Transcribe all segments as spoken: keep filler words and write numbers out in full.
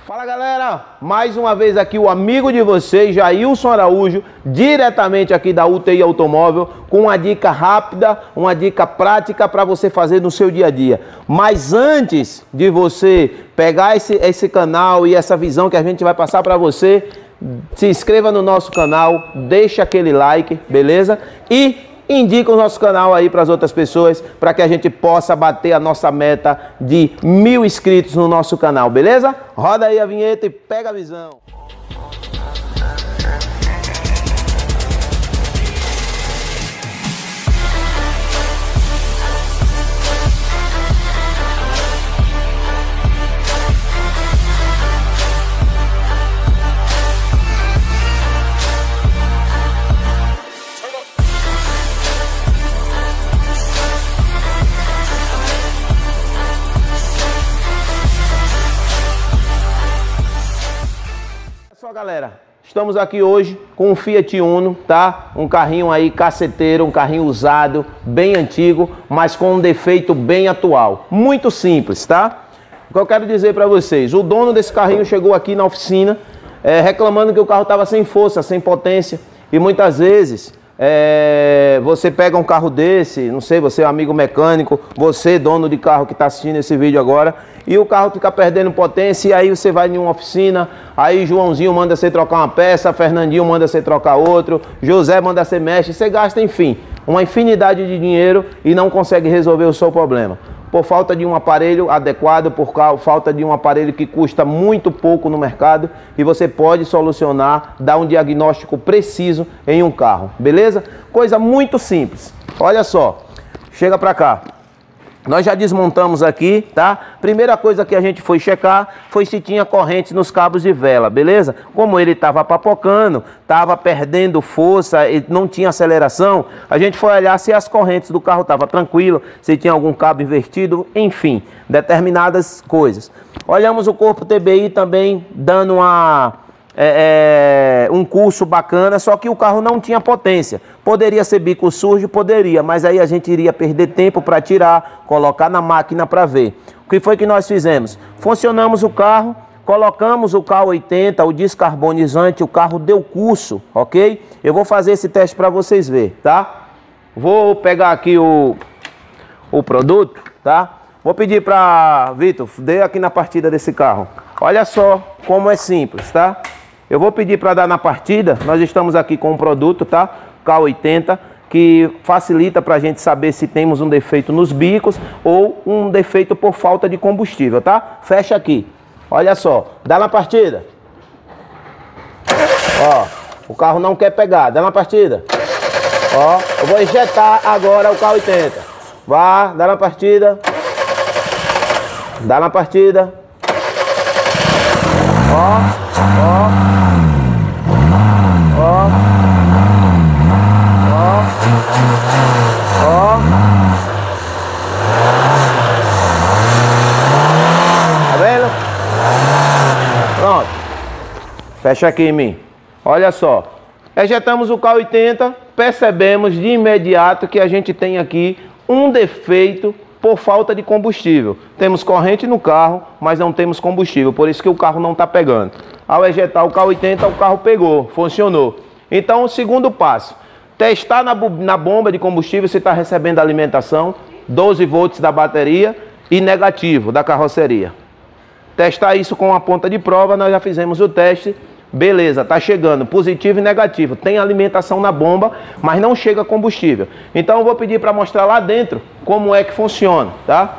Fala galera, mais uma vez aqui o amigo de vocês, Jailson Araújo, diretamente aqui da U T I Automóvel, com uma dica rápida, uma dica prática para você fazer no seu dia a dia. Mas antes de você pegar esse, esse canal e essa visão que a gente vai passar para você, se inscreva no nosso canal, deixa aquele like, beleza? E indica o nosso canal aí para as outras pessoas, para que a gente possa bater a nossa meta de mil inscritos no nosso canal, beleza? Roda aí a vinheta e pega a visão. Galera, estamos aqui hoje com um Fiat Uno, tá? Um carrinho aí caceteiro, um carrinho usado, bem antigo, mas com um defeito bem atual. Muito simples, tá? O que eu quero dizer para vocês, o dono desse carrinho chegou aqui na oficina é, reclamando que o carro estava sem força, sem potência, e muitas vezes é, você pega um carro desse, não sei, você é um amigo mecânico, você dono de carro que está assistindo esse vídeo agora, e o carro fica perdendo potência, e aí você vai em uma oficina, aí Joãozinho manda você trocar uma peça, Fernandinho manda você trocar outro, José manda você mexe, você gasta, enfim, uma infinidade de dinheiro e não consegue resolver o seu problema. Por falta de um aparelho adequado, por falta de um aparelho que custa muito pouco no mercado, e você pode solucionar, dar um diagnóstico preciso em um carro, beleza? Coisa muito simples. Olha só, chega pra cá. Nós já desmontamos aqui, tá? Primeira coisa que a gente foi checar foi se tinha correntes nos cabos de vela, beleza? Como ele estava papocando, estava perdendo força, e não tinha aceleração, a gente foi olhar se as correntes do carro estavam tranquilo, se tinha algum cabo invertido, enfim, determinadas coisas. Olhamos o corpo T B I também dando uma... É, é, um curso bacana, só que o carro não tinha potência. Poderia ser bico sujo? Poderia, mas aí a gente iria perder tempo para tirar, colocar na máquina para ver. O que foi que nós fizemos? Funcionamos o carro, colocamos o K oitenta, o descarbonizante, o carro deu curso, ok? Eu vou fazer esse teste para vocês verem, tá? Vou pegar aqui o, o produto, tá? Vou pedir para Vitor, dê aqui na partida desse carro. Olha só como é simples, tá? Eu vou pedir para dar na partida, nós estamos aqui com um produto, tá? K oitenta, que facilita para a gente saber se temos um defeito nos bicos ou um defeito por falta de combustível, tá? Fecha aqui. Olha só, dá na partida. Ó, o carro não quer pegar, dá na partida. Ó, eu vou injetar agora o K oitenta. Vá, dá na partida. Dá na partida. Ó, ó, ó, ó, ó. Tá vendo? Pronto. Fecha aqui em mim. Olha só. Ejetamos o K oitenta, percebemos de imediato que a gente tem aqui um defeito por falta de combustível. Temos corrente no carro, mas não temos combustível, por isso que o carro não está pegando. Ao ejetar o K oitenta, o carro pegou, funcionou. Então, o segundo passo, testar na, na bomba de combustível se está recebendo alimentação, doze volts da bateria e negativo da carroceria. Testar isso com a ponta de prova, nós já fizemos o teste. Beleza, tá chegando positivo e negativo, tem alimentação na bomba, mas não chega combustível. Então eu vou pedir para mostrar lá dentro como é que funciona, tá?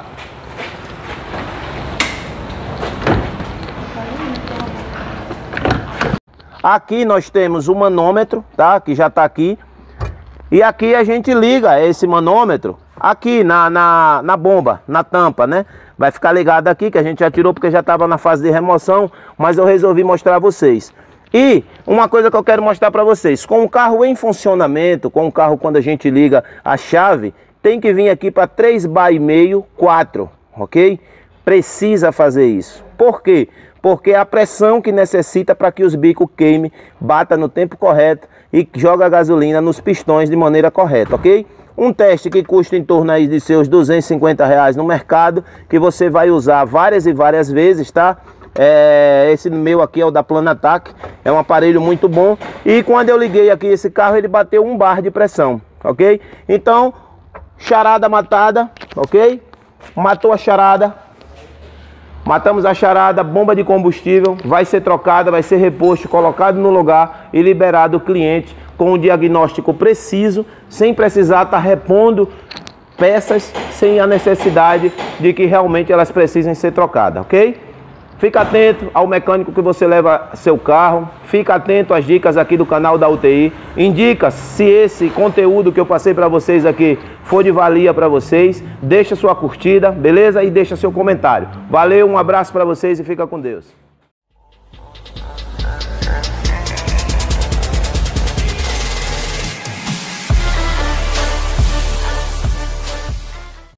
Aqui nós temos o manômetro, tá? Que já tá aqui. E aqui a gente liga esse manômetro aqui na, na, na bomba, na tampa, né? Vai ficar ligado aqui, que a gente já tirou porque já estava na fase de remoção, mas eu resolvi mostrar a vocês. E uma coisa que eu quero mostrar para vocês, com o carro em funcionamento, com o carro quando a gente liga a chave, tem que vir aqui para três bar e meio, quatro, ok? Precisa fazer isso. Por quê? Porque é a pressão que necessita para que os bicos queime, bata no tempo correto e joga a gasolina nos pistões de maneira correta, ok? Um teste que custa em torno aí de seus duzentos e cinquenta reais no mercado, que você vai usar várias e várias vezes, tá? É, esse meu aqui é o da Planatac, é um aparelho muito bom. E quando eu liguei aqui esse carro, ele bateu um bar de pressão, ok? Então, charada matada, ok? Matou a charada. Matamos a charada, bomba de combustível, vai ser trocada, vai ser reposto, colocado no lugar e liberado o cliente com um diagnóstico preciso, sem precisar estar repondo peças, sem a necessidade de que realmente elas precisem ser trocadas, ok? Fica atento ao mecânico que você leva seu carro, fica atento às dicas aqui do canal da U T I, indica se esse conteúdo que eu passei para vocês aqui for de valia para vocês, deixa sua curtida, beleza? E deixa seu comentário. Valeu, um abraço para vocês e fica com Deus.